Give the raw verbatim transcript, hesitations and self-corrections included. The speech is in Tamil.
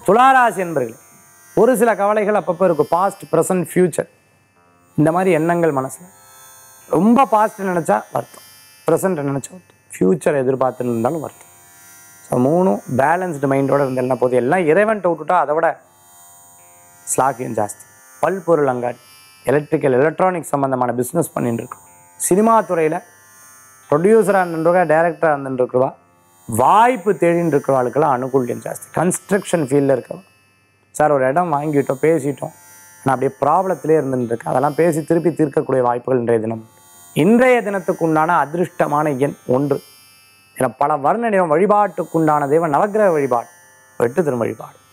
துளாராசி என்பர்களே, ஒரு சில கவலைகள் அப்பப்போ இருக்கும். பாஸ்ட், ப்ரெசன்ட், ஃபியூச்சர், இந்த மாதிரி எண்ணங்கள் மனசில். ரொம்ப பாஸ்ட் நினச்சா வருத்தம், ப்ரெசன்ட் நினச்சா வருத்தம், ஃப்யூச்சர் எதிர்பார்த்துன்னு இருந்தாலும் வருத்தம். ஸோ மூணும் பேலன்ஸ்டு மைண்டோடு இருந்தேன்னா போதும். எல்லாம் இறைவன்ட்ட விட்டுட்டா அதை விட ஸ்லாக்கியம் ஜாஸ்தி. பல்பொருள் அங்காடி, எலக்ட்ரிக்கல் எலக்ட்ரானிக்ஸ் சம்மந்தமான பிஸ்னஸ் பண்ணிட்டு இருக்கோம். சினிமா துறையில் ப்ரொடியூசராக இருந்துருக்கா, டைரக்டராக இருந்துருக்குவா, வாய்ப்பு தேடின்னு இருக்கிறவாளுக்கெல்லாம் அனுகூல்யம் ஜாஸ்தி. கன்ஸ்ட்ரக்ஷன் ஃபீல்டில் இருக்கவா, சார் ஒரு இடம் வாங்கிட்டோம், பேசிட்டோம், நான் அப்படியே ப்ராப்ளத்திலே இருந்துருக்கேன், அதெல்லாம் பேசி திருப்பி தீர்க்கக்கூடிய வாய்ப்புகள் இன்றைய தினம். இன்றைய தினத்துக்கு உண்டான அதிருஷ்டமான எண் ஒன்று. ஏன்னா பல வர்ண நிறம். வழிபாட்டுக்குண்டான தெய்வம் நவக்கிரக வழிபாடு, வெட்டு திரும் வழிபாடு.